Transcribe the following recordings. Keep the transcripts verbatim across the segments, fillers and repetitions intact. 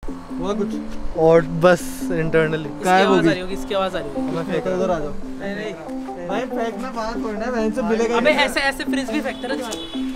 हुआ कुछ और बस इंटरनली क्या आवाज आ रही होगी? इसकी आवाज आ रही होगी। मैं फेंक इधर आ जाओ। नहीं नहीं भाई फेंकना बाहर कोई ना, वहीं से मिलेगा। अबे ऐसे ऐसे फ्रिज भी फेंकते ना।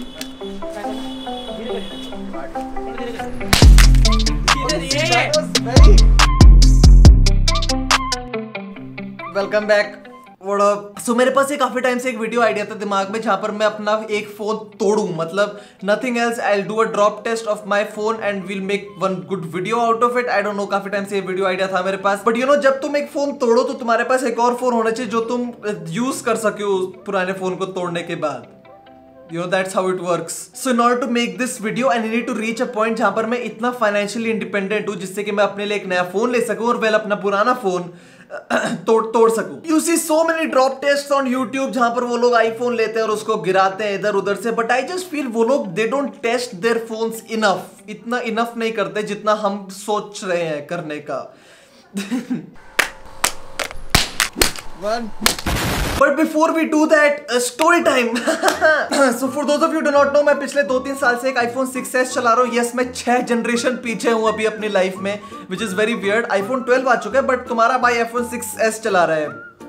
Welcome back. सो मेरे पास ये काफी टाइम से एक वीडियो आइडिया था दिमाग में, जहां पर मैं अपना एक फोन तोड़ूं, मतलब nothing else, I will do a drop test of my phone and will make one good video out of it. I don't know, काफी टाइम से ये वीडियो आइडिया था मेरे पास, बट यू नो जब तुम एक फोन तोड़ो तो तुम्हारे पास एक और फोन होना चाहिए जो तुम यूज कर सके उस पुराने फोन को तोड़ने के बाद। You know that's how it works. So in order to make this video, I need to reach a point जहां पर मैं इतना financially independent हूं जिससे कि मैं अपने लिए एक नया फोन ले सकूं और वेल अपना पुराना फोन तोड़ तोड़ सकूं। You see so many drop tests on YouTube जहां पर वो लोग आईफोन लेते हैं और उसको गिराते हैं इधर उधर से, but I just feel वो लोग they don't test their phones enough. इतना enough नहीं करते जितना हम सोच रहे हैं करने का। One. But before we do that, uh, story time. So for those of you who do not know, मैं पिछले दो तीन साल से एक आईफोन सिक्स एस चला रहा हूँ। यस, मैं छह जनरेशन पीछे हूँ अभी अपनी लाइफ में, which is very weird. IPhone twelve आ चुका है, बट तुम्हारा भाई आईफोन सिक्स एस चला रहा है।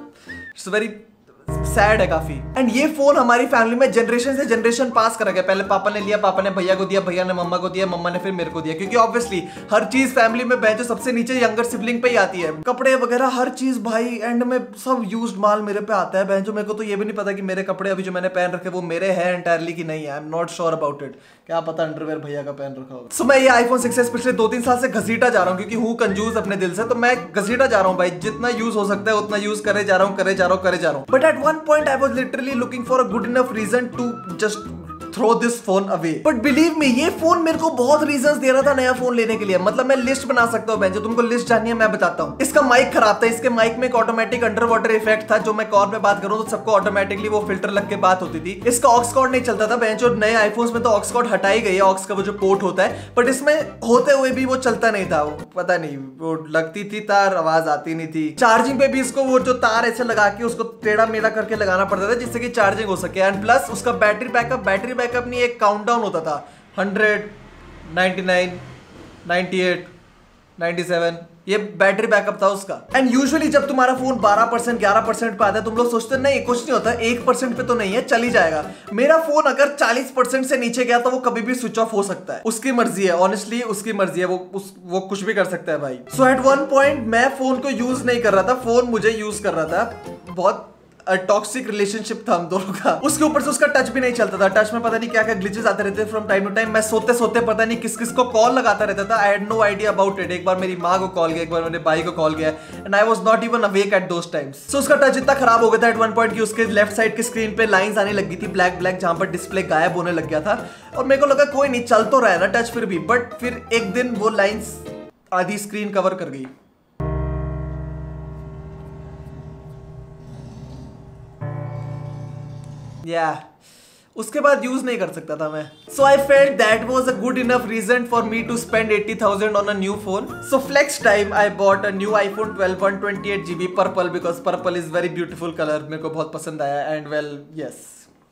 It's very सैड है काफी। एंड ये फोन हमारी फैमिली में जनरेशन से जनरेशन पास करा गया। पहले पापा ने लिया, पापा ने भैया को दिया, भैया ने मम्मा को दिया, मम्मा ने फिर मेरे को दिया, क्योंकि ऑब्वियसली हर चीज फैमिली में बहन जो सबसे नीचे यंगर सिबलिंग पे ही आती है। कपड़े वगैरह हर चीज भाई एंड में सब यूज्ड माल मेरे पे आता है बहन जो। मेरे को तो ये भी नहीं पता कि मेरे कपड़े अभी जो मैंने पहन रखे वो मेरे हैं एंटायरली की नहीं है। I am not sure about it. क्या पता अंडरवेयर भैया का पहन रखा होगा। सो मैं ये आईफोन सिक्स एस पिछले दो तीन साल से घसीटा जा रहा हूँ, क्योंकि हूँ कंजूस अपने दिल से, तो मैं घसीटा जा रहा हूँ भाई। जितना यूज हो सकता है उतना यूज करे जा रहा हूँ करे जा रहा हूँ करे जा रहा हूँ। But at one point I was literally looking for a good enough reason to just throw this phone away. But believe me, ये फोन मेरे को बहुत रीजंस दे रहा था नया फोन लेने के लिए। मतलब मैं लिस्ट बना सकता हूँ, जो तुमको लिस्ट जाननी है मैं बताता हूँ। इसका माइक खराब था, इसके माइक में एक ऑटोमेटिक अंडर वाटर इफेक्ट था, जो मैं कॉल में बात करूँ तो सबको ऑटोमेटिकली वो फिल्टर लग के बात होती थी। इसका ऑक्स कॉर्ड नहीं चलता था बहन, जो नए आईफोन्स में तो ऑक्स कॉर्ड हटाई गई है, ऑक्स का वो जो पोर्ट होता है, बट इसमें होते हुए भी वो चलता नहीं था। वो पता नहीं, वो लगती थी तार, आवाज आती नहीं थी। चार्जिंग पे भी इसको वो जो तार ऐसे लगा के उसको टेढ़ा मेढ़ा करके लगाना पड़ता था जिससे कि चार्जिंग हो सके। एंड प्लस उसका बैटरी बैकअप बैटरी बैकअप नहीं, एक काउंटडाउन होता था, hundred, ninety nine, ninety eight, ninety seven, ये बैटरी बैकअप था उसका। एंड यूजुअली जब तुम्हारा फोन बारह परसेंट ग्यारह परसेंट पे आता है तुम लोग सोचते हैं नहीं कुछ नहीं होता, एक परसेंट पे तो नहीं है, चल ही जाएगा। मेरा फोन अगर चालीस परसेंट से नीचे गया तो वो कभी भी स्विच ऑफ हो सकता है। उसकी मर्जी है, ऑनेस्टली उसकी मर्जी है, वो उस, वो कुछ भी कर सकता है भाई। सो एट वन पॉइंट मैं फोन को यूज नहीं कर रहा था, फोन मुझे यूज कर रहा था। बहुत टॉक्सिक रिलेशनशिप था हम दोनों का। उसके ऊपर से उसका टच भी नहीं चलता था। टच में पता नहीं क्या क्या ग्लिचेस आते रहते फ्रॉम टाइम टू टाइम। मैं सोते सोते पता नहीं किस किस को कॉल लगाता रहता था। I had no idea about it. एक बार मेरी माँ को कॉल गया, एक बार मेरे भाई को कॉल गया, and I was not even awake at those times. So उसका टच इतना खराब हो गया था एट वन पॉइंट कि उसके लेफ्ट साइड की स्क्रीन पे लाइंस आने लगी थी ब्लैक ब्लैक, जहां पर डिस्प्ले गायब होने लग गया था। और मेरे को लगा कोई नहीं, चल तो रहा है ना टच फिर भी, बट फिर एक दिन वो लाइंस आधी स्क्रीन कवर कर गई। या yeah. उसके बाद यूज नहीं कर सकता था मैं। So I felt that was a good enough reason for me to spend eighty thousand on a new phone. So flex time I bought a new iPhone twelve one twenty eight GB purple, because purple is very beautiful colour, मेरे को बहुत पसंद आया। And well yes,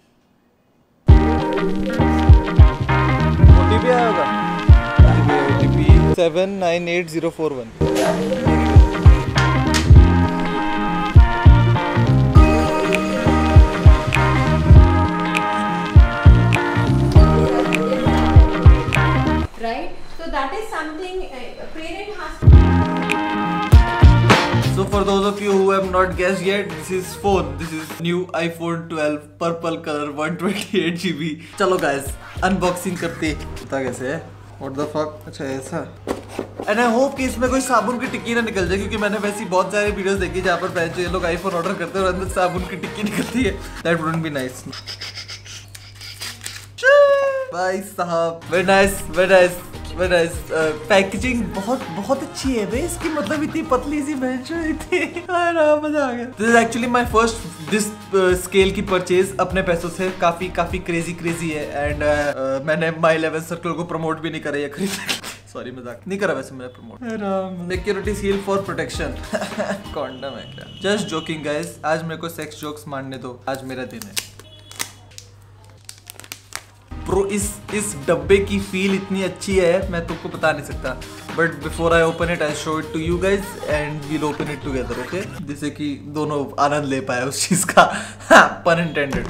OTP आया होगा, OTP seven nine eight zero four one. That is something a parent has. So for those of you who have not guessed yet, this is phone. This is new iPhone twelve purple color one twenty-eight G B. चलो guys, unboxing करते पता कैसे है? What the fuck? अच्छा ऐसा। And I hope कि इसमें कोई साबुन की टिक्की ना निकल जाए, क्योंकि मैंने वैसी बहुत सारी वीडियोस देखी जहाँ पर पहले ये लोग आईफोन ऑर्डर करते हैं और अंदर साबुन की टिक्की निकलती है। That wouldn't be nice. भाई साहब, very nice, very nice. Packaging uh, बहुत बहुत अच्छी है भाई इसकी, मतलब इतनी पतली सी बेंच है, इतनी मजा आ गया। This is actually my first this scale की परचेज अपने पैसों से। काफी काफी क्रेजी क्रेजी है। एंड uh, uh, मैंने माय इलेवन सर्कल को प्रमोट भी नहीं करा ये खरीद सॉरी मजाक नहीं करा वैसे मैंने promote. Security seal for protection, condom है क्या? जस्ट जोकिंग गाइस, आज मेरे को सेक्स जोक्स मारने दो, आज मेरा दिन है। ब्रो इस इस डब्बे की फील इतनी अच्छी है मैं तुमको बता नहीं सकता, but before I open it I show it to you guys and we'll open it together, okay, जिससे कि दोनों आनंद ले पाए उस चीज का, पन इंटेंडेड।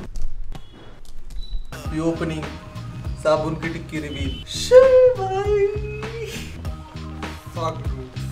यू ओपनिंग साबुन की टिक्की रिवील। शिट भाई, फक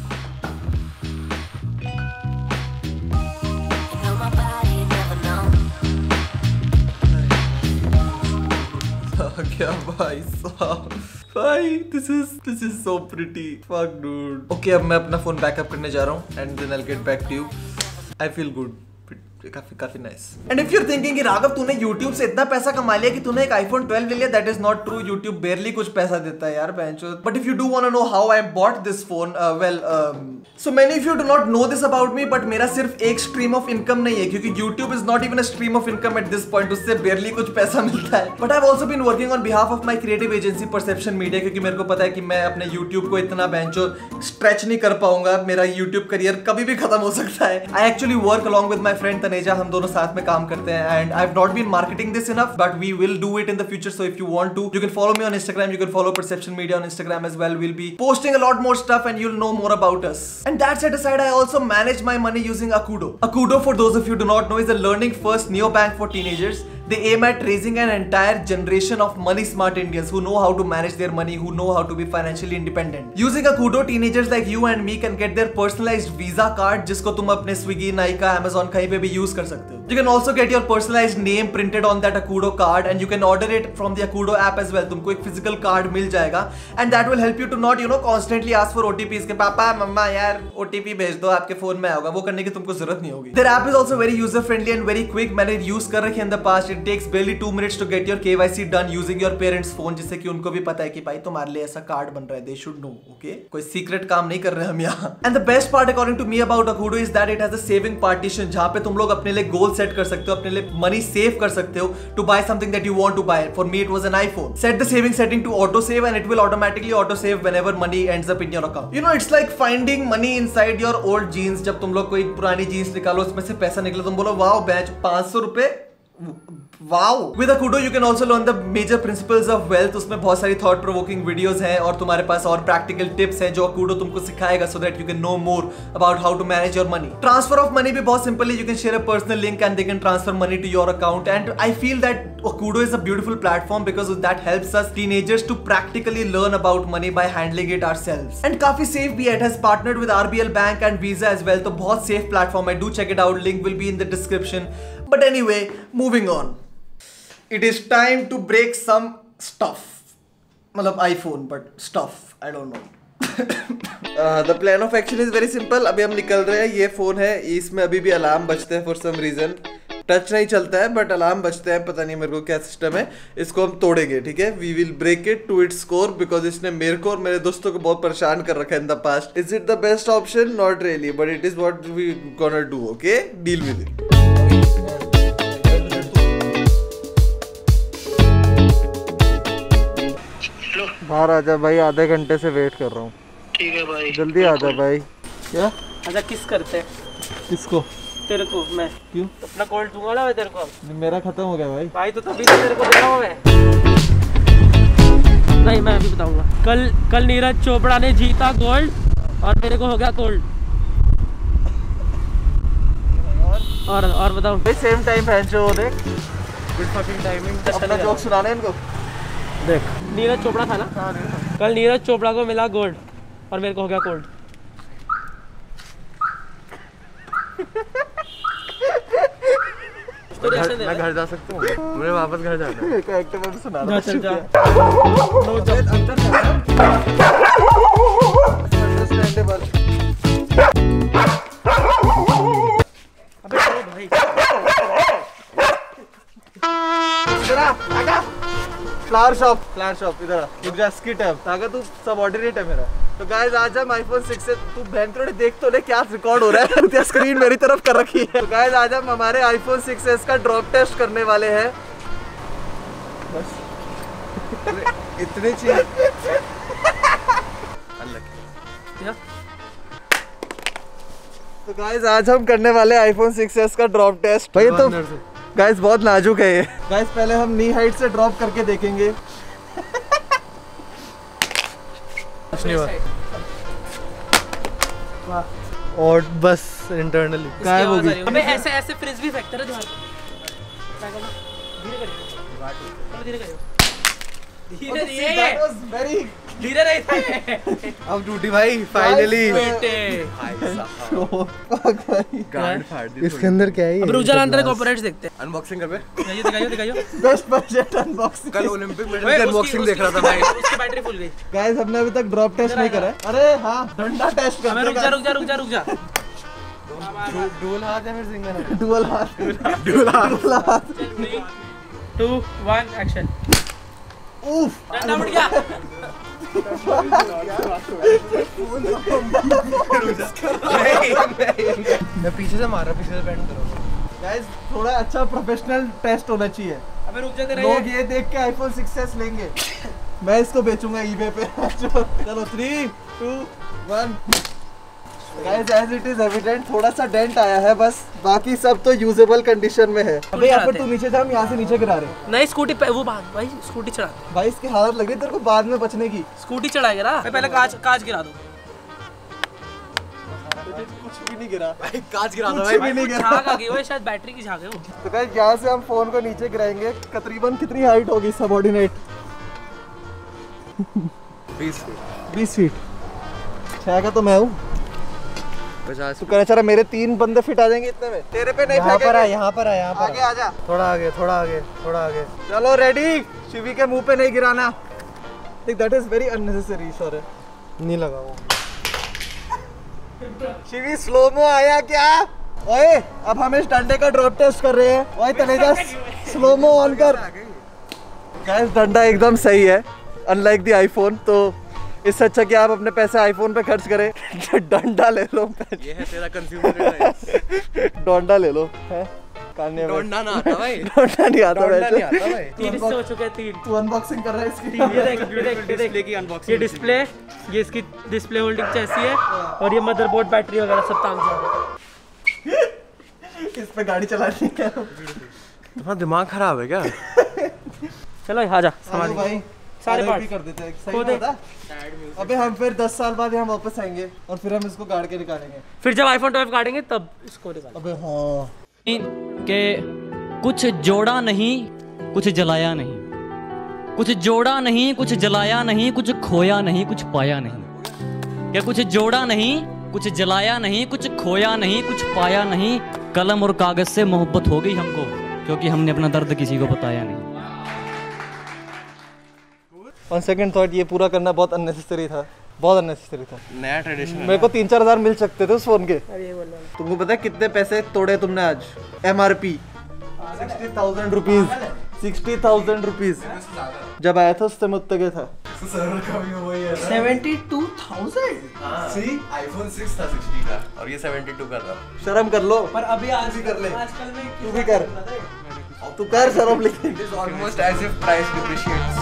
क्या भाई साहब, भाई this is this is so pretty, fuck dude. Okay, अब मैं अपना फोन बैकअप करने जा रहा हूँ and then I will get back to you. I feel good, काफी काफी nice. And if you are thinking कि राघव तूने YouTube से इतना पैसा कमा लिया कि तूने एक आईफोन ट्वेल्व ले लिया, that is not true. YouTube barely कुछ पैसा देता है यार बेंचो। But if you do want to know how I bought this phone, well so many of you do not know this about me, but मेरा सिर्फ एक स्ट्रीम ऑफ इनकम नहीं है, क्योंकि YouTube is not even a stream of income at this point, उससे barely कुछ पैसा मिलता है। But I have also been working on behalf of my creative agency perception media, क्योंकि मेरे को पता है कि मैं अपने YouTube को इतना बेंचो स्ट्रेच नहीं कर पाऊंगा, मेरा YouTube करियर कभी भी खत्म हो सकता है। I actually work along with my friend Taneja, हम दोनों साथ में काम करते हैं and I have not been marketing this enough, but we will do it in the future. So if you want to, you can follow me on Instagram, you can follow Perception Media on Instagram as well. We'll be posting a lot more stuff and you'll know more about us. And that set aside, I also manage my money using Akudo. Akudo, for those of you who do not know, is a learning first neobank for teenagers. They aim at raising an entire generation of money smart Indians who know how to manage their money, who know how to be financially independent. Using Akudo, teenagers like you and me can get their personalized Visa card, जिसको तुम अपने Swiggy, Nykaa, Amazon कहीं पे भी use कर सकते हो. You can also get your personalized name printed on that Akudo card and you can order it from the Akudo app as well. तुमको एक physical card मिल जाएगा and that will help you to not, you know, constantly ask for O T Ps के पापा मम्मा यार O T P भेज दो, आपके phone में आएगा, वो करने की तुमको जरूरत नहीं होगी. Their app is also very user friendly and very quick. मैंने use कर रखी है in the past. It takes barely two minutes to get your K Y C done using your parents' phone, जिससे कि उनको भी पता है कि भाई तुम्हारे लिए ऐसा कार्ड बन रहा है. They should know, okay? कोई सीक्रेट काम नहीं कर रहे हम यहाँ. And the best part according to me about Akudo is that it has a saving partition, जहाँ पे तुम लोग अपने लिए गोल सेट कर सकते हो, अपने लिए मनी सेव कर सकते हो to buy something that you want to buy. For me it was an iPhone. Set the saving setting to auto save and it will automatically auto save whenever money ends up in your account. You know, it's like finding money inside your old jeans. जब तुम लोग कोई पुरानी jeans निकालो, उसमें से पैसा निकले, तुम बोलो वाओ बैच पाँच सौ रुपए, Wow! With Akudo you can also learn the major principles of wealth. उसमें बहुत सारी thought provoking videos हैं और तुम्हारे पास और practical tips हैं जो Akudo तुमको सिखाएगा so that you can know more about how to manage your money. Transfer of money भी बहुत simple है. You can share a personal link and they can transfer money to your account. And I feel that Akudo is a beautiful platform because that helps us teenagers to practically learn about money by handling it ourselves. And काफी safe भी है. It has partnered with R B L Bank and Visa as well. तो बहुत safe platform है. Do check it out. Link will be in the description. But anyway, moving on. It is time to break some stuff. मतलब iPhone, but stuff. I don't know. uh, the plan of action is very simple. अभी हम निकल रहे हैं. ये phone है, इसमें अभी भी अलार्म बजते हैं for some reason. टच नहीं चलता है बट अलार्म बजते हैं, पता नहीं मेरे को क्या सिस्टम है. इसको हम तोड़ेंगे, ठीक है. We will break it to its core because इसने मेरे को और मेरे दोस्तों को बहुत परेशान कर रखा है in the past. Is it the best option? Not really, but it is what we gonna do. Okay, deal with it. बाहर आजा भाई, आधे घंटे से वेट कर रहा हूँ. ठीक है भाई, जल्दी आजा भाई. क्या? अच्छा किस करते हैं? किसको? तेरे को. मैं क्यों? अपना कॉल दूंगा ना मैं तेरे को. मेरा खत्म हो गया भाई. भाई तो तभी तो तेरे को दे रहा हूँ मैं. नहीं, मैं अभी बताऊंगा. कल कल नीरज चोपड़ा ने जीता गोल्ड और मेरे को हो गया गोल्ड. और और बताओ भाई, सेम टाइम है जो देख. Good fucking timing. अपना जोक सुनाने इनको. देख, नीरज चोपड़ा था ना. कल नीरज चोपड़ा को मिला गोल्ड और मेरे को हो गया कोल्ड. मैं घर जा सकता हूँ. मुझे वापस घर जाना है. कैरेक्टर में सुना रहा. चल जा. अंडरस्टैंडेबल. अबे ओ भाई, फ्लावर शॉप फ्लावर शॉप इधर रुक जा. स्किट है ताकि तू सबऑर्डिनेट है मेरा. तो गाइस आज हम आईफोन सिक्स से, तू बहन थोड़े देख तो ले क्या रिकॉर्ड हो रहा है. क्या स्क्रीन मेरी तरफ कर रखी है. तो गाइस आज हम हमारे आईफोन सिक्स एस का ड्रॉप टेस्ट करने वाले हैं. बस इतनी चीज. तो गाइस आज हम करने वाले आईफोन सिक्स एस का ड्रॉप टेस्ट. भाई तो गाइस बहुत नाजुक है ये. गाइस पहले हम नी हाइट से ड्रॉप करके देखेंगे. कुछ नहीं हुआ और बस इंटरनली गायब हो गई। अबे ऐसे ऐसे फ्रिस्बी फेंकते रहे ध्यान। धीरे करिए, धीरे करिए, धीरे धीरे धीरे रही। अब टूटी भाई फाइनली। गार्ड फाड़ दी। इसके अंदर क्या है? अब रुक जा, अंदर कॉर्पोरेट्स देखते हैं। अनबॉक्सिंग कर बे। दिखाइए दिखाइए दिखाइए। Best budget unboxing. कल ओलंपिक मेडल की अनबॉक्सिंग देख रहा था भाई। उसकी बैटरी फुल गई। गाइस हमने अभी तक ड्रॉप टेस्ट नहीं करा है। अरे हाँ डंडा टेस्ट करते हैं। रुक जा रुक जा रुक जा रुक जा। डुअल हाथ है मेरे सिंगल है। डुअल हाथ डुअल हाथ। Three two one action. उफ डंडा उड़ गया। मैं पीछे से मारा, पीछे से बैंड करो। गाइस थोड़ा अच्छा प्रोफेशनल टेस्ट होना चाहिए। अबे रुक जा, तेरा लोग ये देख के आईफोन सिक्स एस लेंगे। मैं इसको बेचूंगा ईबे पे। चलो three two one. Guys as it is evident थोड़ा सा डेंट आया है बस, बाकी सब तो यूजेबल कंडीशन में है। अबे यहाँ पर तू नीचे जा, हम यहाँ से नीचे गिरा रहे। नहीं स्कूटी पे वो बात भाई, स्कूटी चढ़ा भाई इसकी हालत लग रही है तेरे को बाद में बचने की। स्कूटी चढ़ाएगा ना, पहले कांच कांच गिरा दो। कुछ भी नहीं गिरा भाई, कांच गिरा दो कुछ भाई। भी नहीं गिरा। झाग आ गई वो, शायद बैटरी की झाग है वो। तो गाइस यहाँ से हम फोन को नीचे गिराएंगे। तकरीबन कितनी हाइट होगी सबऑर्डिनेट? बीस बीस फीट। छह का तो मैं हूँ। पचास। तू कह रहा मेरे तीन बंदे फिट आ जाएंगे इतने में? तेरे पे नहीं यहाँ पर फेंकेंगे। है, यहाँ पर है, यहाँ पर आगे आजा। थोड़ा आगे, थोड़ा आगे, थोड़ा आगे। चलो रेडी। शिवी के मुंह पे नहीं गिराना। देख that is very unnecessary. Sorry नहीं लगा वो। शिवी स्लोमो आया क्या? ओए अब हम इस डंडे का ड्रॉप टेस्ट कर रहे हैं। ओए तनेजा स्लोमो ऑन कर। गाइस डंडा एकदम सही है अनलाइक द आईफोन। तो इससे अच्छा कि आप अपने पैसे आईफोन पे खर्च करें। डंडा ले लो। ये है तेरा कंज्यूमर रेट। डोंडा ले लो है। कान्ने में डोंडा ना आता भाई। डोंडा नहीं आता डोंडा नहीं वैसे। आता भाई। तीन हिस्से हो चुके हैं, तीन। तू अनबॉक्सिंग कर रहा है इसकी। ये देख ये देख ये देख की अनबॉक्सिंग। ये डिस्प्ले, ये इसकी डिस्प्ले होल्डिंग चैसी है और ये मदरबोर्ड, बैटरी वगैरह सब तांग जाएगा। इस पे गाड़ी चलानी है। तुम्हारा दिमाग खराब है क्या? चलो आ जा आलू सामान भाई सारे भी पार्ट्स कर देते हैं। सही खो दे। होता? अबे हम फिर दस साल बाद यहाँ वापस आएंगे और फिर हम इसको गाड़ के निकालेंगे। फिर जब आईफोन ट्वेल्व काटेंगे तब इसको निकालेंगे। अबे हाँ के कुछ जोड़ा नहीं, कुछ जलाया नहीं, कुछ जोड़ा नहीं, कुछ जलाया नहीं, कुछ खोया नहीं, कुछ पाया नहीं। क्या कुछ जोड़ा नहीं, कुछ जलाया नहीं, कुछ खोया नहीं, कुछ पाया नहीं। कलम और कागज से मोहब्बत हो गई हमको, क्योंकि हमने अपना दर्द किसी को बताया नहीं। ऑन सेकंड थॉट ये पूरा करना बहुत अननेसेसरी था, बहुत अननेसेसरी था। नया ट्रेडिशन मेरे को तीन चार हजार मिल सकते थे उस फोन के। अरे ये बोल रहा हूँ। तुमको पता है कितने पैसे तोड़े तुमने आज? M R P sixty thousand rupees. Sixty thousand rupees जब आया था उससे मुझसे गया था। सर्वर का भी वही है। Seventy two thousand. See iPhone six था सिक्सटी का और ये सेवेंटी टू का था। शर्म कर लो। पर अभी आज भी कर ले। आजकल में तू भी कर, तू कर शर्म लिखे। It is almost as if price depreciates.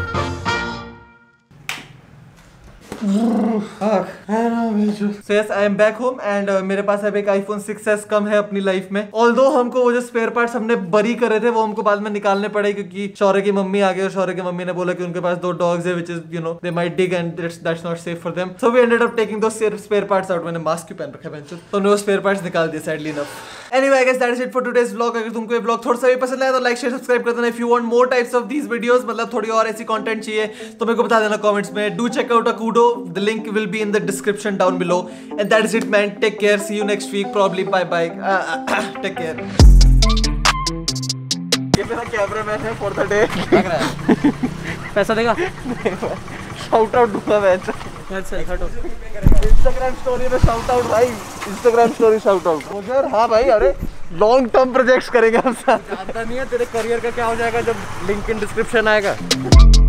So yes, I am back home and uh, मेरे पास अब एक आईफोन सिक्स एस कम है अपनी लाइफ में। Although हमको वो जो स्पेयर पार्ट्स हमने बरी करे थे वो हमको बाद में निकालने पड़े क्योंकि शौर्य की मम्मी आ गई और शौर्य की मम्मी ने बोला कि उनके पास दो डॉग्स है which is you know they might dig and that's that's not safe for them. So we ended up taking those spare parts out. मैंने मास्क क्यों पहन रखा है बेंचो, तो हमने वो स्पेयर पार्ट्स निकाल दिए sadly enough. Anyway, I guess that is it for today's vlog. अगर तुमको ये vlog थोड़ा सा भी पसंद आया तो लाइक शेयर सब्सक्राइब कर देना। If you want more types of these videos, मतलब थोड़ी और ऐसी कंटेंट चाहिए तो मेरे को बता देना कमेंट्स में। Do check out Akudo. The link will be in the description down below. And that is it, man. Take care. See you next week. Probably. Bye bye. Uh, take care. ये मेरा cameraman है for the day. लग रहा है। पैसा देगा? Shout out दूंगा मैं। इंस्टाग्राम स्टोरी में शाउट आउट भाई। Instagram story shout out. मुझे हाँ भाई, अरे लॉन्ग टर्म प्रोजेक्ट्स करेंगे हम साथ। जानता नहीं है तेरे करियर का क्या हो जाएगा जब लिंक इन डिस्क्रिप्शन आएगा।